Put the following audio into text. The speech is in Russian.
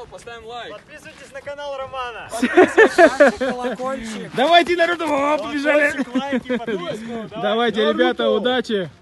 поставим лайк. Подписывайтесь на канал Романа. Подписывайтесь, колокольчик. Давайте, народу, побежали. Лайки, подписку. Давайте, ребята, удачи.